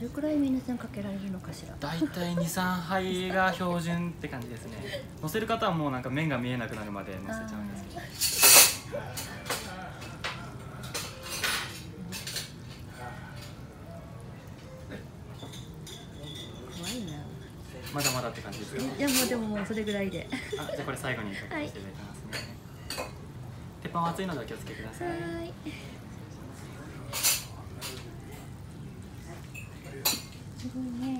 れくらい皆さんかけられるのかしら。 だいたい2、3杯が標準って感じですね。乗せる方はもうなんか麺が見えなくなるまで乗せちゃうんですけど。 怖いな。 まだまだって感じですか。 いやもうでもそれぐらいで。 あ、じゃあこれ最後にかけさせていただきますね。鉄板は熱いのでお気をつけください。 はい。すごいね。